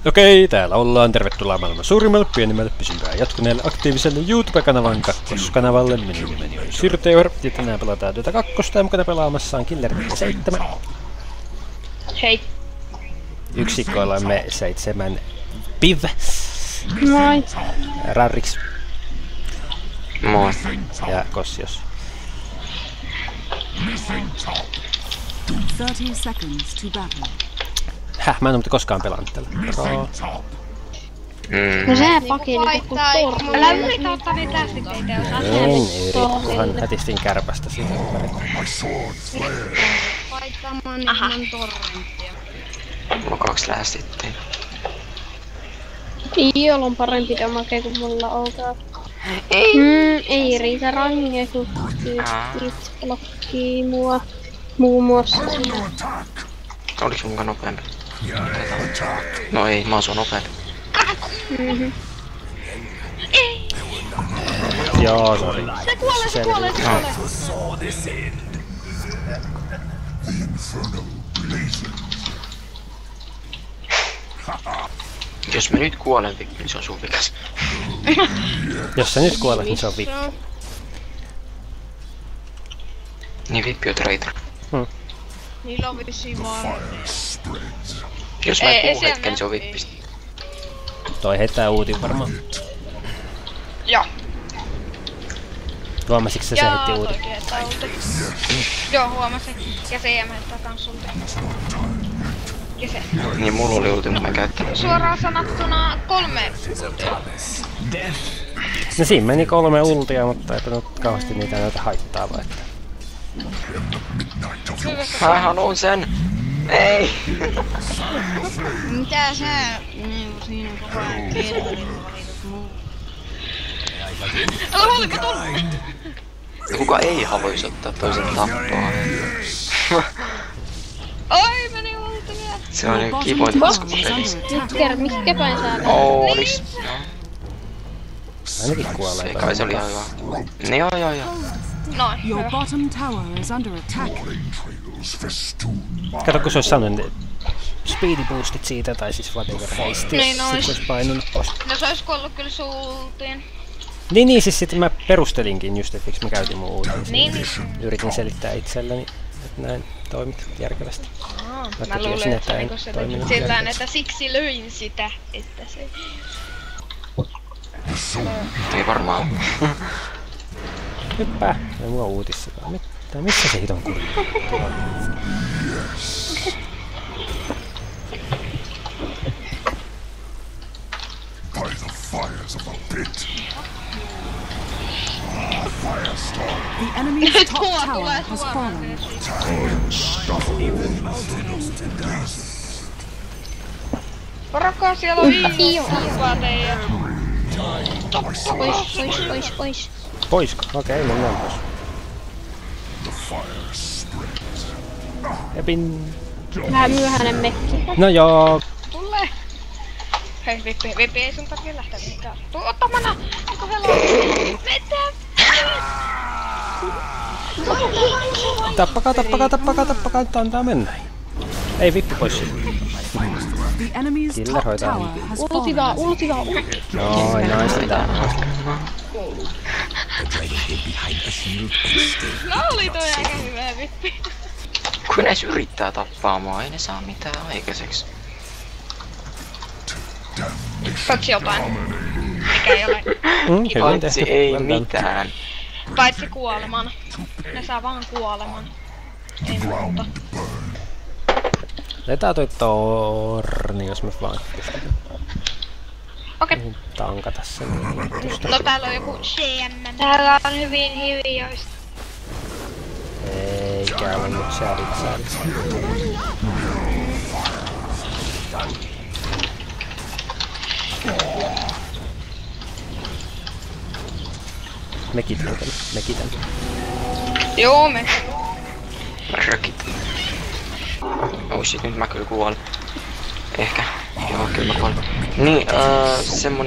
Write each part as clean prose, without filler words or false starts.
Okei, täällä ollaan. Tervetuloa maailman suurimmalle, pienimmälle, pysympään jatkuneelle aktiiviselle YouTube-kanavan kakkoskanavalle. Minun nimeni on Sirteor, ja tänään pelataan Dota 2, ja mukana pelaamassa on Killer 7. Hei. Yksikoillamme 7 Piv. Moi. Rarriks. Moi. Ja Kossios. 30 seconds to battle. Häh, mä en oo koskaan pelannut tällä. No sehän pakeili kun torni. Älä yritä ottaa niitä tästikkeitä, jos En kunhan hätistin kärpästä siitä ympäri. Paittamaan ilman torrenttia. Mulla on 2 lähestittiin. Iol on parempi damage kuin mulla olkaa. Ei riitä range, kun it blokkii mua. Muun muassa. Oliks munkaan nopeampi? No ei, mä oon sua nopeampi. Joo, sori. Se kuolee. Jos mä nyt kuolen, niin se on sun vikas. Jos sä nyt kuolet, niin se on vippi. Niin vippi on traitor. Niillä on vissiin vaan. Jos mä en puhu hetken, niin se on vippi. Toi heittää uutin varmaan. Joo. Huomasitko sä se heitti uutin? Joo, huomasin. Ja se ei heittää kans ulti. Ja se. Niin mulla oli ulti, mutta mä en käyttänyt. Suoraan sanottuna 3 ultia. No siinä meni 3 ultia, mutta eipä nyt kauheasti niitä näytä haittaavaa, että... Mä haluun sen! Ei! Mitä sä niinku siinä koko ajan kervelit valitut muu? Älä huolikin tulla! Kuka ei haluis ottaa toisen tappaa? Ai meni ulti vielä! Se on niinku kivoin tasku pelissä. Nyt kerro, mihinkä päin sä olet? Oolis! Ainakin kuolee. Se kai se oli ihan hyvä. Ne joo. Noin, Your hyvä. bottom tower is under attack. Kato, kun se olisi saanut ne speedy boostit siitä, tai siis whatever heisti, Niin sit se ois. olisi painunut pois. No se ois kuollut kyllä sultiin. Niin, siis sitten mä perustelinkin just, että miksi mä käytin mun uutin. Niin. Yritin selittää itselleni, että näin toimit järkevästi. Mä luulen, että se niinku selität sillään, että siksi löin sitä, että se... Ei varmaan. Hyppää! Ei mulla uutissakaan. Missä se hiton kurja? The enemy's top tower has fallen. Parakaa, siellä on tappaa teijät. Pois. Poisko? Okei, mennään pois. Epin... Vähän myöhäinen mekki. No joo. Tule! Hei, Vippi ei sun takia lähteä mitään. Tuu ottamana! Eiku hello! Mitä? Tappakaa, nyt antaa mennä. Ei vippi pois siitä. The enemy's Killer top hoitaa tower niin. has Ulti vaan. Noin, sitä. No oli toi aika hyvä, Vippi. Kun edes yrittää tappaa mua, ei ne saa mitään aikaiseksi. Saatko jotain? Mikä ei ole. Hyvin Paitsi tehty. ei Well done. mitään. Paitsi kuoleman. Ne saa vaan kuoleman. Ei muuta. Letää toi torni, jos me vaan pystytään Okei. tankata sen. No täällä on joku CM. Täällä on hyvin hiljaista. Eikä ole nyt säädit. Mekitän. Joo, me. Rökit. Oh shit, nyt mä kyllä kuolen. Ehkä. Joo, kyllä mä kuolen. Niin, semmonen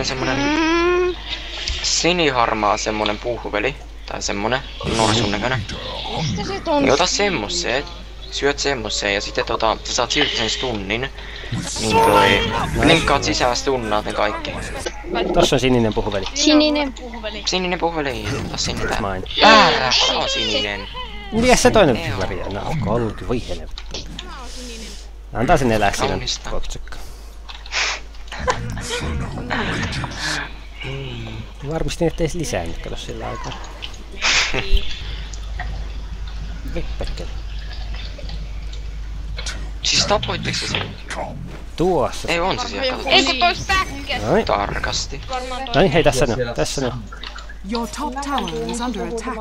siniharmaa semmonen puuhuveli. Tai semmonen norsun näköinen. Mistä se on? Niin ota semmoset. syöt semmosen ja sitten sä saat silti sen stunnin. Niin linkkaat sisään stunnaat ne kaikki. Tossa on sininen puhuveli. Sininen. Sininen puhuveli, ota sinne tää. Main. Väärä, on sininen. Mies se toinen väri. No, kolki, voi helvetti. Antaa sen elää siinä. Kaunista. Koksikka. Varmistin, ettei se lisäänyt, kato sillä aikaa. Vippekkeli. Siis tapoitteko se sen? Tuossa. Ei on se siellä, katsotaan. Ei kun toi stäkkäs. Noin. Tarkasti. Noin, hei tässä nyt. Tässä nyt. Your top tower is under attack.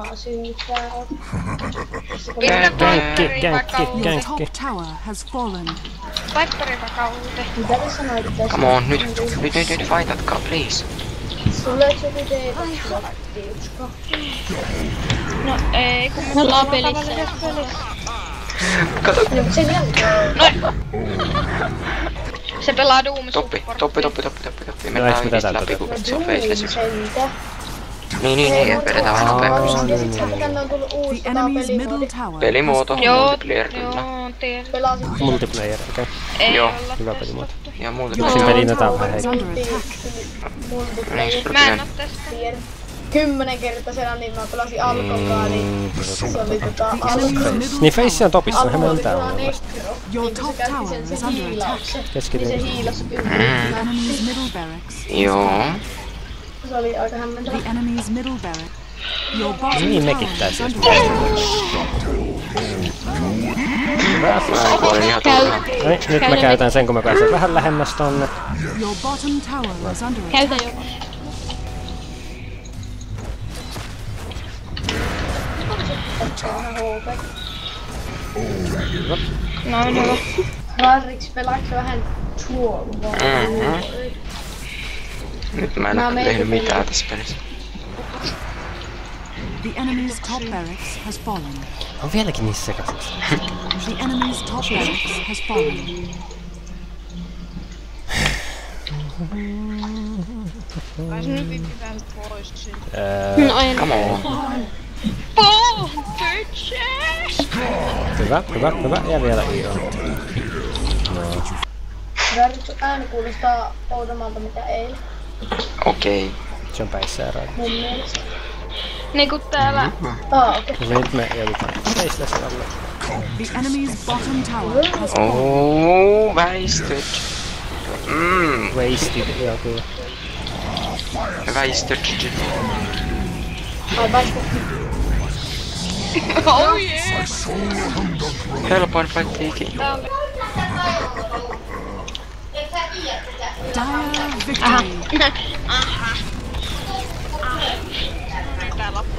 Your top tower has fallen. Viperin vakauute. Mitä te sanoitte tästä? Come on, nyt fightatkaa, please. Tuleeko joku teitä aktiivista? No ei kun Me ollaan pelissä. Kato, No, sen jälkeen. se pelaa Doomissa. toppi. Mennään yhdessä läpi, kun se on faceless. Niin, vedetään vähän nopeammin. Ja sit sieltä tänne on tullut uusi The enemy's middle tower. Pelimuoto, Joo, multiplayer kyllä. joo, tiedän. Pelasit Multiplayer, okei. Ei Joo. olla Hyvä tässä pelimuoto. tottu. Ja Your multiplayer. Yksin top pelinä tää on tower vähän is under attack. multiplayer. Mä en oo tästä. 10-kertaisena, niin mä pelasin alkokaa, niin se oli Enemy's middle Niin Face on tower. topissa, no alko hän oli tää sellainen on. ekro. Your Niin kun top se käytti tower sen is under attack. hiilauksen, niin Keskityn. se hiilasi The ympäri. enemy's middle barracks. Joo. Se oli aika hämmentävä. The enemy's middle barrack. Your bottom Niin tower mekin is täytyy. under attack. Mä kuolin ihan turhaan. Noin, nyt mä käytän sen, kun mä pääsen vähän lähemmäs tonne. Your bottom tower is under attack. Käytä joku. No hyvä. Rarriks pelaatko vähän tuolla? Nyt mä en oo tehnyt mitään tässä pelissä. The enemy's top barracks has fallen. On vieläkin niissä sekasissa. The enemy's top barracks has fallen. Pääsin nyt itse pois siitä. No en. Come on. Boom! Bitches! Hyvä. Ja vielä Ion. Rarriks ääni kuulostaa oudommalta mitä eilen, Okei. Se on päissään raadi. mun mielestä. Niinku täällä. Okei. Ja nyt me joudutaan Faceless alle. The enemy's bottom tower has fallen. Oh, väistöt. Wasted, joo kyllä. Väistöt. Ai vaikka Oh yeah! Helpoin fight ikinä. Dire victory. Tää loppu.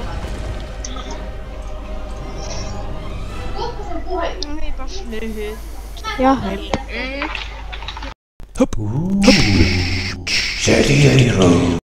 Niinpäs lyhyt. Ja Hop.